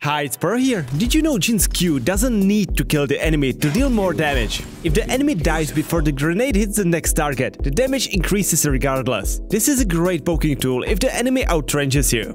Hi, it's Poro here. Did you know Jhin's Q doesn't need to kill the enemy to deal more damage? If the enemy dies before the grenade hits the next target, the damage increases regardless. This is a great poking tool if the enemy outranges you.